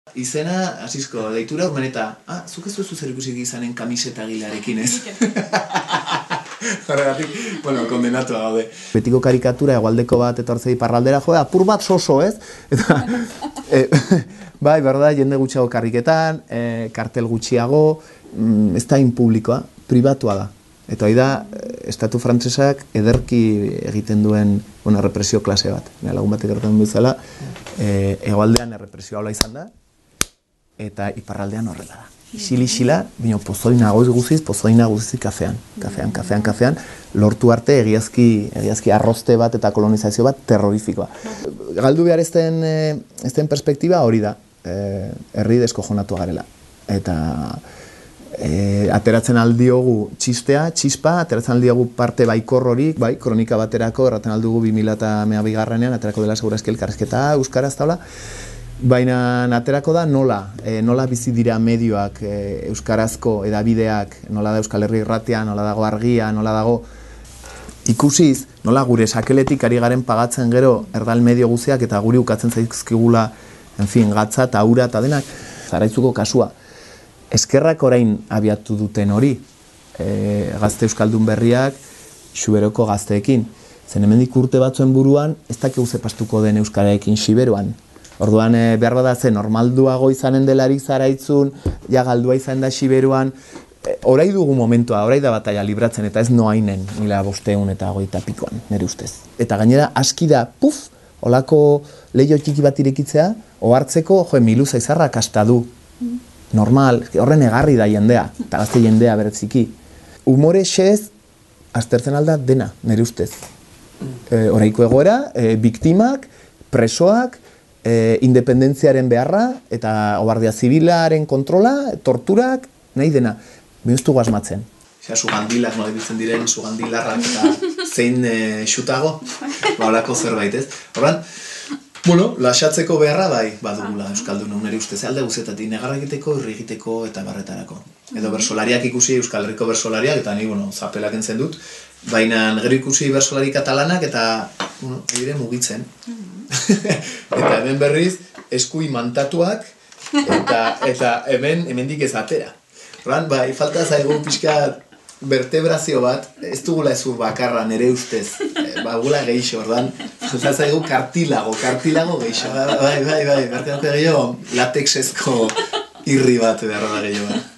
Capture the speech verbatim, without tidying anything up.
Izena, hasizko, deitura urmen eta, ah, zuk ez duzu zer ikusik izanen kamiseta gilarekin, ez? Horregatik, bueno, kondenatua gaude. Betiko karikatura egualdeko bat etortzei parraldera, jo, apur bat soso, ez? Eta, e, bai, berda, jende gutxiago karriketan, e, kartel gutxiago, mm, ez da inpublikoa, pribatua da. Eta hori da, estatu frantsesak ederki egiten duen bueno, represio klase bat. Lagun batek gertan bezala, e, egualdean errepresio haula izan da, eta iparraldean horrela da. Isil-isila, bino pozoina goiz guziz, pozoina guziz kafean. Kafean, kafean, kafean, lortu arte egiazki, egiazki arroste bat eta kolonizazio bat terrorifikoa. Galdu behar ezten, ezten perspektiba hori da, e, herri deskojonatua garela. Eta e, ateratzen aldiogu txistea, txispa, ateratzen aldiogu parte baikor hori, bai, kronika baterako, erraten aldugu bi mila hamabigarrenean, aterako dela segurazki elkarrezketa, euskaraz taula, baina aterako da nola, e, nola bizi dira medioak, e, euskarazko edabideak, nola da Euskal Herri Irratia, nola dago Argia, nola dago ikusiz, nola gure sakeletik ari garen pagatzen gero erdal medio guziak eta guri ukatzen zaizkigula, en fin, gatza eta ura eta denak, Zaraitzuko kasua. Eskerrak orain abiatu duten hori, e, gazte euskaldun berriak, Xuberoko gazteekin. Zen hemendik urte batzuen buruan, ez dakigu ze pastuko den euskararekin Xiberoan. Orduan, e, behar bada zen, normalduago izanen delarik Zaraitzun, ja galdua izan da Xiberoan, e, orai dugu momentua, orai da bataia libratzen, eta ez noainen, mila bosteun eta goita pikoan, nire ustez. Eta gainera, aski da, puf, olako leio txiki bat irekitzea, ohartzeko, jo, miluza izarra kasta du. Normal, horren egarri da jendea, eta gazte jendea bereziki. Humore xez, aztertzen alda dena, nire ustez. E, oraiko egoera, e, biktimak, presoak, e, independentziaren beharra, eta guardia zibilaren kontrola, torturak, nahi dena. Binuztugu asmatzen. Osea, sugandilak nola ditzen diren, sugandilarrak eta zein e, xutago, ba, olako zerbait, ez? Horran, bueno, lasatzeko beharra bai, badugula euskaldun nire ustez, alde guzetatik negarra egiteko, irri egiteko eta barretarako. Edo bersolariak ikusi, Euskal Herriko bersolariak, eta ni, bueno, zapelak entzen dut, baina gero ikusi bersolari katalanak eta, bueno, egire mugitzen. Eta hemen berriz, eskui mantatuak, eta, eta hemen, hemendik ez atera. Horran, bai, falta zaigu pixka vertebrazio bat, ez dugula ezur bakarra nire ustez, e, ba, gula geixo, ordan, falta zaigu kartilago, kartilago geixo, bai, bai, bai, bai, bai, gehiago, latexezko irri bat behar da gehiago.